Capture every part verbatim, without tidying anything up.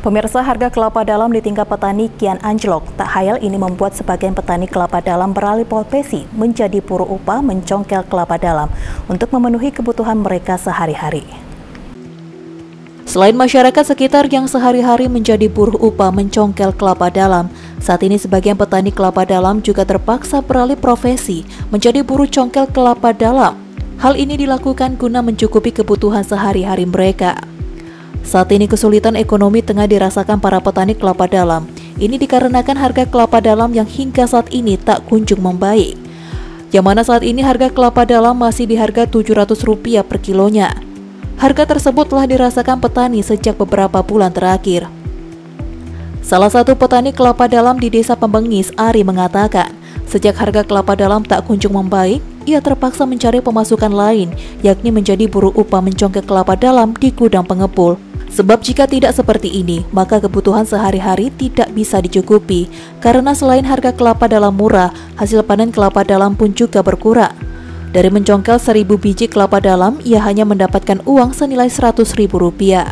Pemirsa, harga kelapa dalam di tingkat petani kian anjlok. Tak hayal ini membuat sebagian petani kelapa dalam beralih profesi menjadi buruh upah mencongkel kelapa dalam untuk memenuhi kebutuhan mereka sehari-hari. Selain masyarakat sekitar yang sehari-hari menjadi buruh upah mencongkel kelapa dalam, saat ini sebagian petani kelapa dalam juga terpaksa beralih profesi menjadi buruh congkel kelapa dalam. Hal ini dilakukan guna mencukupi kebutuhan sehari-hari mereka. Saat ini kesulitan ekonomi tengah dirasakan para petani kelapa dalam. Ini dikarenakan harga kelapa dalam yang hingga saat ini tak kunjung membaik. Yang mana saat ini harga kelapa dalam masih di harga tujuh ratus rupiah per kilonya. Harga tersebut telah dirasakan petani sejak beberapa bulan terakhir. Salah satu petani kelapa dalam di Desa Pembengis, Ari, mengatakan, sejak harga kelapa dalam tak kunjung membaik, ia terpaksa mencari pemasukan lain, yakni menjadi buruh upah mencongkel kelapa dalam di gudang pengepul. Sebab jika tidak seperti ini, maka kebutuhan sehari-hari tidak bisa dicukupi, karena selain harga kelapa dalam murah, hasil panen kelapa dalam pun juga berkurang. Dari mencongkel seribu biji kelapa dalam, ia hanya mendapatkan uang senilai seratus ribu rupiah.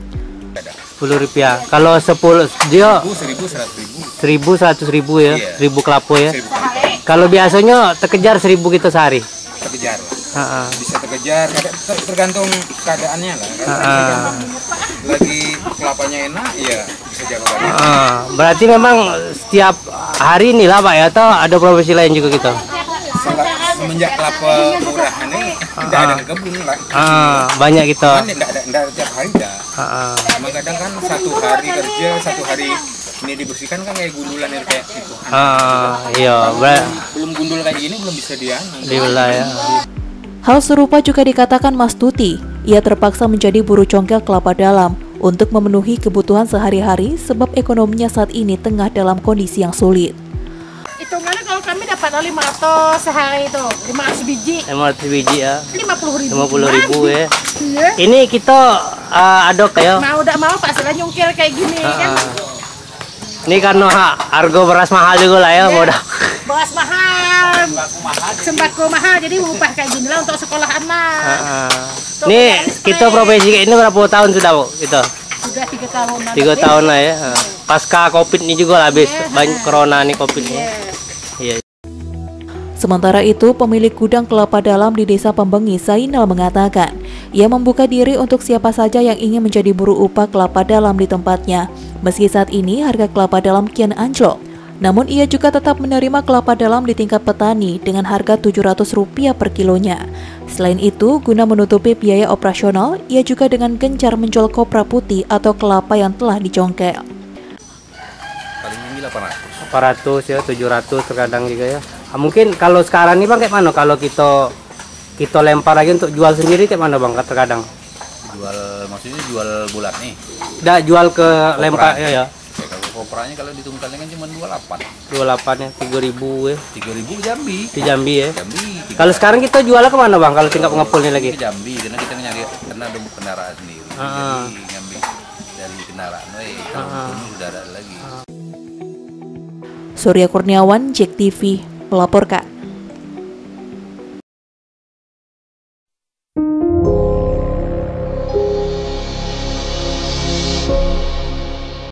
sepuluh rupiah. Kalau sepuluh dia seribu, seratus ribu. seribu, seratus ribu ya, Iya. seribu kelapa ya. Seribu. Kalau biasanya terkejar seribu gitu sehari. Terkejar lah. Ha-ha. Bisa terkejar, ter- tergantung keadaannya lah. Kan Ha-ha. lagi kelapanya enak, ya bisa jaga. Ha, berarti memang setiap hari ini lah Pak ya, atau ada profesi lain juga gitu? Semenjak kelapa murah ini, tidak ada kebun lah. Ah, banyak gitu. Kan tidak ada, tidak ada tiap hari dah. Ha-ha. Emang kadang kan satu hari kerja, satu hari ini dibersihkan kan kayak gundulan ya, kayak itu. Ah, iya, ber- Belum gundul kayak gini belum bisa dia. dibelah ya. Hal serupa juga dikatakan Mas Tuti. Ia terpaksa menjadi buruh congkel kelapa dalam untuk memenuhi kebutuhan sehari-hari sebab ekonominya saat ini tengah dalam kondisi yang sulit. Hitungannya kalau kami dapat lima ratus sehari itu, lima ratus biji, lima ratus biji ya. lima puluh ribu. lima puluh ribu ya. Iya. Ini kita uh, adok ya. Mau udah mau Pak, setelah nyungkil kayak gini kan. Ini karena ha, harga beras mahal juga lah ya, Iya. mudah. Beras mahal, sembako mahal, jadi upah kayak gini lah untuk sekolah anak. Uh, Ini kita profesi kayak ini berapa tahun sudah Bu? Gitu. Sudah tiga tahun. Tiga tahun lah ya. Uh, Pasca Covid ini juga lah habis Iya. banyak corona nih Covid ini. Iya. Iya. Sementara itu, pemilik gudang kelapa dalam di Desa Pembengis, Zainal, mengatakan ia membuka diri untuk siapa saja yang ingin menjadi buruh upah kelapa dalam di tempatnya. Meski saat ini harga kelapa dalam kian anjlok, namun ia juga tetap menerima kelapa dalam di tingkat petani dengan harga tujuh ratus rupiah per kilonya. Selain itu, guna menutupi biaya operasional, ia juga dengan gencar menjual kopra putih atau kelapa yang telah dicongkel. Paling tinggi delapan ratus. delapan ratus ya, tujuh ratus terkadang juga ya. Ah, mungkin kalau sekarang nih Bang kayak mana kalau kita kita lempar lagi untuk jual sendiri kayak mana Bang terkadang? Jual maksudnya jual bulat nih. Nggak jual ke lempar ya ya. Ya, kalau koperanya kalau ditungkalnya kan cuma dua puluh delapan. dua puluh delapan ya, tiga ribu ya. tiga ribu Jambi. Di Jambi ya. Jambi. Kalau sekarang kita jualnya kemana Bang kalau tingkat pengepulnya lagi? Ke Jambi karena kita nyari karena ada kendaraan sendiri. Ah. Jadi ngambil dari kendaraan, we kalau Ah. ini sudah ada lagi. Surya Kurniawan, Jek T V, melaporkan.